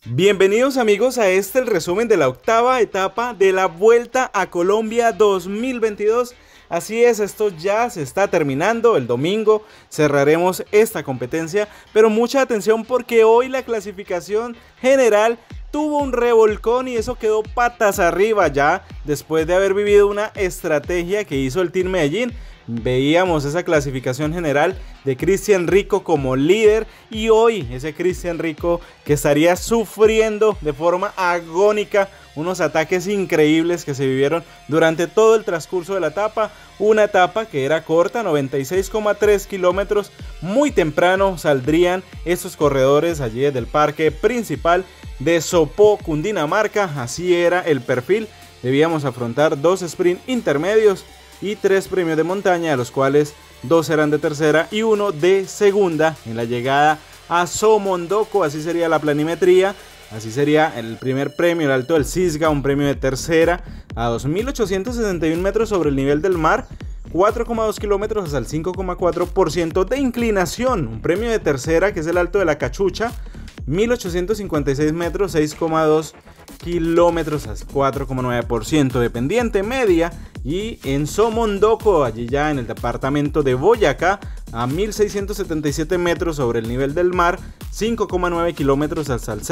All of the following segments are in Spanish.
Bienvenidos amigos a el resumen de la octava etapa de la Vuelta a Colombia 2022. Así es, esto ya se está terminando, el domingo cerraremos esta competencia, pero mucha atención porque hoy la clasificación general tuvo un revolcón y eso quedó patas arriba ya después de haber vivido una estrategia que hizo el Team Medellín. Veíamos esa clasificación general de Cristian Rico como líder y hoy ese Cristian Rico que estaría sufriendo de forma agónica unos ataques increíbles que se vivieron durante todo el transcurso de la etapa. Una etapa que era corta, 96,3 kilómetros. Muy temprano saldrían esos corredores allí desde el parque principal de Sopó, Cundinamarca. Así era el perfil. Debíamos afrontar 2 sprint intermedios y 3 premios de montaña, de los cuales 2 eran de tercera y 1 de segunda en la llegada a Somondoco. Así sería la planimetría, así sería el primer premio, el Alto del Cisga, un premio de tercera a 2.861 metros sobre el nivel del mar, 4,2 kilómetros hasta el 5,4% de inclinación. Un premio de tercera que es el Alto de la Cachucha, 1.856 metros, 6,2 kilómetros a 4,9% de pendiente media. Y en Somondoco, allí ya en el departamento de Boyacá, a 1.677 metros sobre el nivel del mar, 5,9 kilómetros hasta el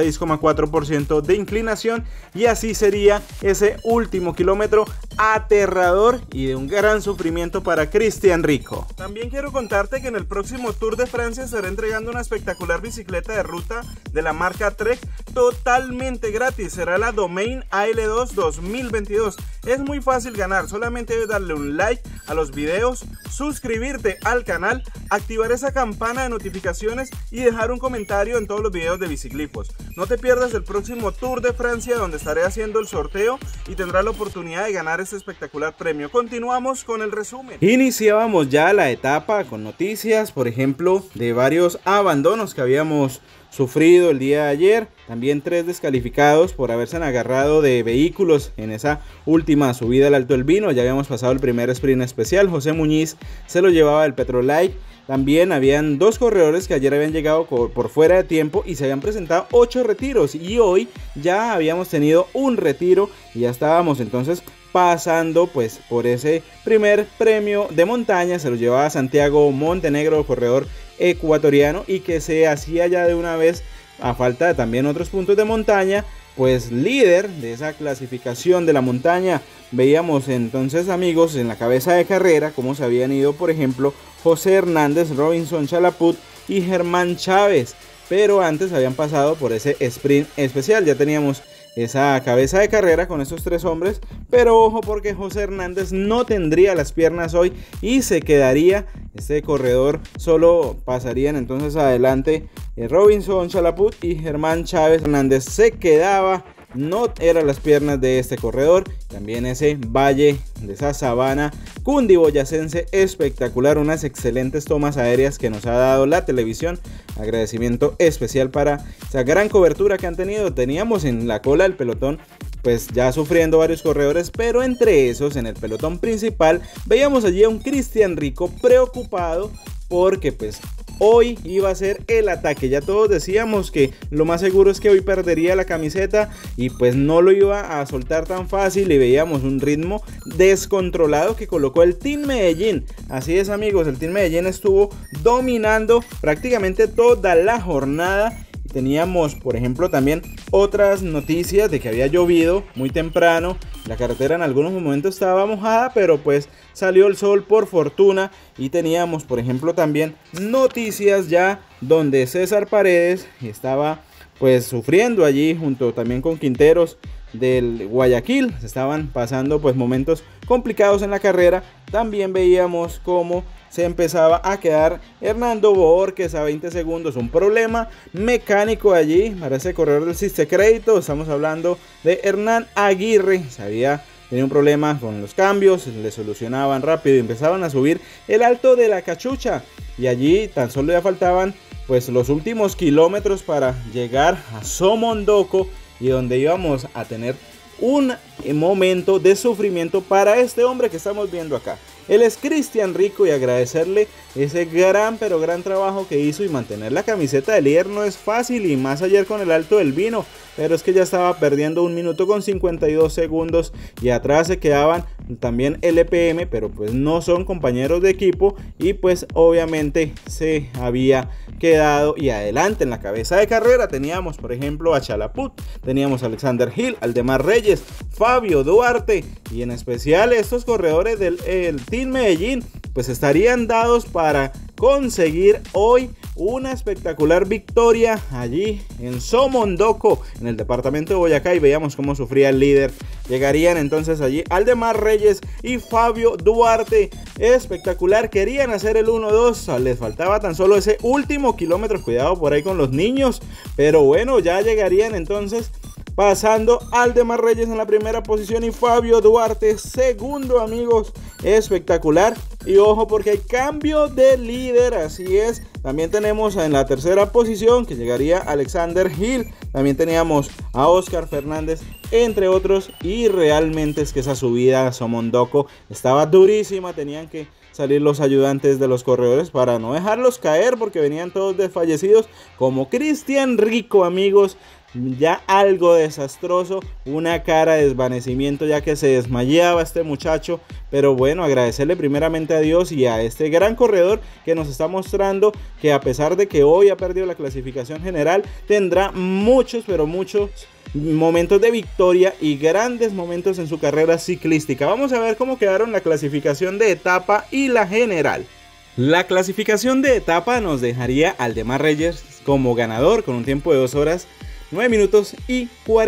6,4% de inclinación. Y así sería ese último kilómetro aterrador y de un gran sufrimiento para Cristian Rico. También quiero contarte que en el próximo Tour de Francia estaré entregando una espectacular bicicleta de ruta de la marca Trek totalmente gratis. Será la Domain AL2 2022. Es muy fácil ganar, solamente debes darle un like a los videos, suscribirte al canal, activar esa campana de notificaciones y dejar un comentario en todos los videos de Biciclipos. No te pierdas el próximo Tour de Francia, donde estaré haciendo el sorteo y tendrás la oportunidad de ganar este espectacular premio. Continuamos con el resumen. Iniciábamos ya la etapa con noticias, por ejemplo, de varios abandonos que habíamos sufrido el día de ayer. También 3 descalificados por haberse agarrado de vehículos en esa última subida al Alto del Vino. Ya habíamos pasado el primer sprint especial. José Muñiz se lo llevaba el Petrolite. También habían 2 corredores que ayer habían llegado por fuera de tiempo y se habían presentado 8 retiros. Y hoy ya habíamos tenido un retiro y ya estábamos entonces pasando pues por ese primer premio de montaña. Se lo llevaba Santiago Montenegro, corredor ecuatoriano, y que se hacía ya de una vez, a falta de también otros puntos de montaña, pues líder de esa clasificación de la montaña. Veíamos entonces amigos en la cabeza de carrera cómo se habían ido, por ejemplo, José Hernández, Robinson Chalaput y Germán Chávez, pero antes habían pasado por ese sprint especial. Ya teníamos esa cabeza de carrera con estos 3 hombres, pero ojo porque José Hernández no tendría las piernas hoy y se quedaría este corredor. Solo pasarían entonces adelante Robinson Chalaput y Germán Chávez. Hernández se quedaba, no eran las piernas de este corredor. También ese valle de esa sabana cundiboyacense espectacular, unas excelentes tomas aéreas que nos ha dado la televisión. Agradecimiento especial para esa gran cobertura que han tenido. Teníamos en la cola del pelotón pues ya sufriendo varios corredores, pero entre esos en el pelotón principal veíamos allí a un Cristian Rico preocupado porque pues hoy iba a ser el ataque. Ya todos decíamos que lo más seguro es que hoy perdería la camiseta y pues no lo iba a soltar tan fácil, y veíamos un ritmo descontrolado que colocó el Team Medellín. Así es amigos, el Team Medellín estuvo dominando prácticamente toda la jornada. Teníamos por ejemplo también otras noticias de que había llovido muy temprano. La carretera en algunos momentos estaba mojada, pero pues salió el sol por fortuna. Y teníamos por ejemplo también noticias ya donde César Paredes estaba pues sufriendo allí junto también con Quinteros del Guayaquil. Se estaban pasando pues momentos complicados en la carrera. También veíamos cómo se empezaba a quedar Hernando Borges a 20 segundos. Un problema mecánico allí para ese corredor del Ciste Crédito. Estamos hablando de Hernán Aguirre. Tenía un problema con los cambios, le solucionaban rápido y empezaban a subir el Alto de la Cachucha. Y allí tan solo ya faltaban pues los últimos kilómetros para llegar a Somondoco, y donde íbamos a tener un momento de sufrimiento para este hombre que estamos viendo acá. Él es Cristian Rico y agradecerle ese gran pero gran trabajo que hizo, y mantener la camiseta de líder no es fácil, y más ayer con el Alto del Vino, pero es que ya estaba perdiendo 1 minuto con 52 segundos y atrás se quedaban también LPM, pero pues no son compañeros de equipo, y pues obviamente se había quedado. Y adelante en la cabeza de carrera teníamos por ejemplo a Chalaput, teníamos a Alexander Hill, Aldemar Reyes, Fabio Duarte, y en especial estos corredores del Team Medellín pues estarían dados para conseguir hoy una espectacular victoria allí en Somondoco, en el departamento de Boyacá, y veíamos cómo sufría el líder. Llegarían entonces allí Aldemar Reyes y Fabio Duarte, espectacular, querían hacer el 1-2, les faltaba tan solo ese último kilómetro, cuidado por ahí con los niños, pero bueno, ya llegarían entonces, pasando Aldemar Reyes en la primera posición y Fabio Duarte segundo, amigos, espectacular. Y ojo porque hay cambio de líder, así es. También tenemos en la tercera posición que llegaría Alexander Hill. También teníamos a Oscar Fernández, entre otros. Y realmente es que esa subida a Somondoco estaba durísima. Tenían que salir los ayudantes de los corredores para no dejarlos caer, porque venían todos desfallecidos, como Cristian Rico, amigos. Ya algo desastroso, una cara de desvanecimiento, ya que se desmayaba este muchacho. Pero bueno, agradecerle primeramente a Dios y a este gran corredor que nos está mostrando que a pesar de que hoy ha perdido la clasificación general, tendrá muchos, pero muchos momentos de victoria y grandes momentos en su carrera ciclística. Vamos a ver cómo quedaron la clasificación de etapa y la general. La clasificación de etapa nos dejaría a Aldemar Reyes como ganador con un tiempo de 2 horas 9 minutos y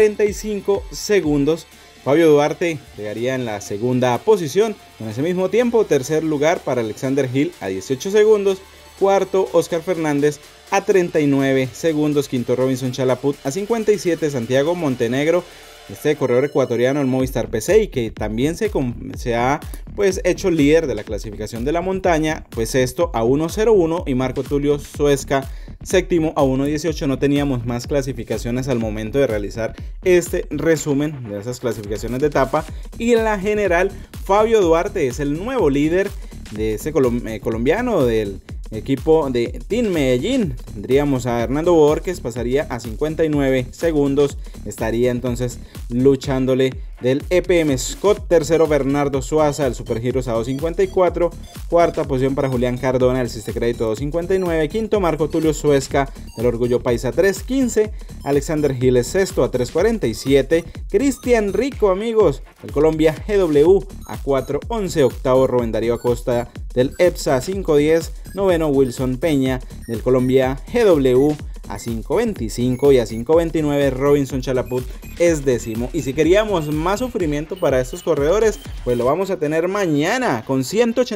45 segundos. Fabio Duarte llegaría en la segunda posición con ese mismo tiempo. Tercer lugar para Alexander Hill a 18 segundos. Cuarto, Oscar Fernández a 39 segundos. Quinto, Robinson Chalaput a 57. Santiago Montenegro, este corredor ecuatoriano del Movistar PC, y que también se ha pues hecho líder de la clasificación de la montaña, pues esto a 1.01, y Marco Tulio Suezca séptimo a 1.18. No teníamos más clasificaciones al momento de realizar este resumen de esas clasificaciones de etapa. Y en la general, Fabio Duarte es el nuevo líder de ese colombiano del equipo de Team Medellín. Tendríamos a Hernando Borges, pasaría a 59 segundos, estaría entonces luchándole del EPM Scott. Tercero, Bernardo Suaza del Supergiros a 2.54. Cuarta posición para Julián Cardona del Siste Crédito 2.59. Quinto, Marco Tulio Suezca del Orgullo Paisa 3.15. Alexander Hill es sexto a 3.47. Cristian Rico, amigos, del Colombia GW a 4.11. Octavo, Rubén Darío Acosta del EPSA 5.10. Noveno, Wilson Peña del Colombia GW a 5.25, y a 5.29 Robinson Chalaput es décimo. Y si queríamos más sufrimiento para estos corredores, pues lo vamos a tener mañana con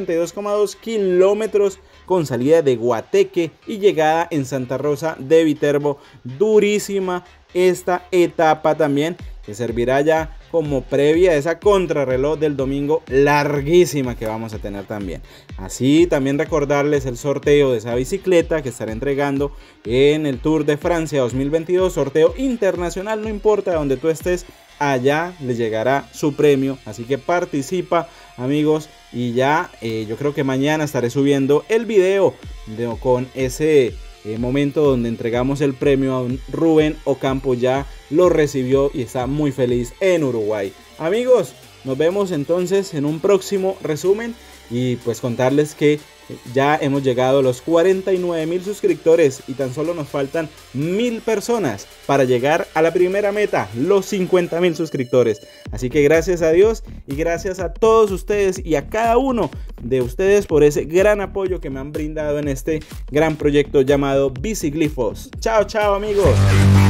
182,2 kilómetros con salida de Guateque y llegada en Santa Rosa de Viterbo. Durísima esta etapa también, que servirá ya como previa a esa contrarreloj del domingo larguísima que vamos a tener también. Así también recordarles el sorteo de esa bicicleta que estaré entregando en el Tour de Francia 2022, sorteo internacional, no importa donde tú estés, allá les llegará su premio, así que participa, amigos. Y ya yo creo que mañana estaré subiendo el video con ese momento donde entregamos el premio a un Rubén Ocampo. Ya lo recibió y está muy feliz en Uruguay. Amigos, nos vemos entonces en un próximo resumen, y pues contarles que ya hemos llegado a los 49.000 suscriptores y tan solo nos faltan 1.000 personas para llegar a la primera meta, los 50.000 suscriptores. Así que gracias a Dios y gracias a todos ustedes y a cada uno de ustedes por ese gran apoyo que me han brindado en este gran proyecto llamado Biciglifos. Chao, chao, amigos.